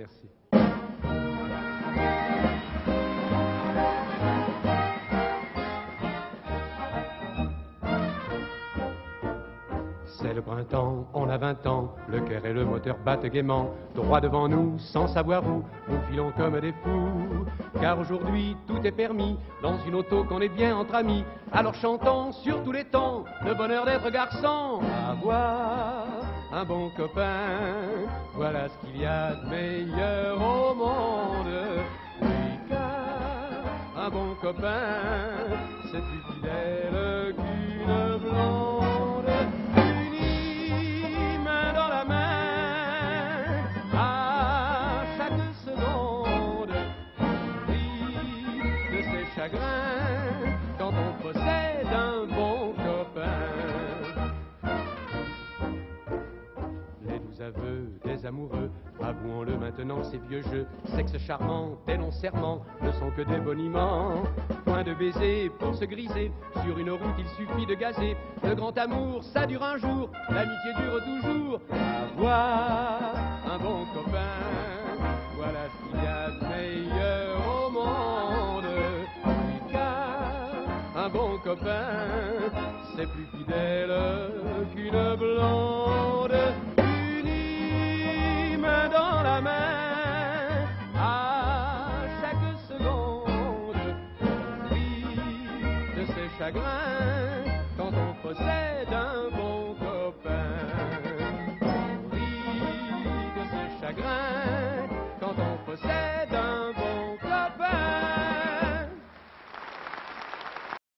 Merci. C'est le printemps, on a 20 ans, le cœur et le moteur battent gaiement, droit devant nous, sans savoir où, nous filons comme des fous. Car aujourd'hui, tout est permis, dans une auto qu'on est bien entre amis. Alors chantons sur tous les temps, le bonheur d'être garçon. Avoir un bon copain, voilà ce qu'il y a de meilleur au monde. Oui, car un bon copain, c'est plus fidèle qu'une blonde. Quand on possède un bon copain. Les doux aveux des amoureux, avouons-le maintenant, ces vieux jeux, sexe charmant, tes longs serments, ne sont que des boniments. Point de baiser pour se griser, sur une route il suffit de gazer. Le grand amour, ça dure un jour, l'amitié dure toujours. Avoir un bon copain, voilà ce qu'il y a de meilleur au monde. Un bon copain, c'est plus fidèle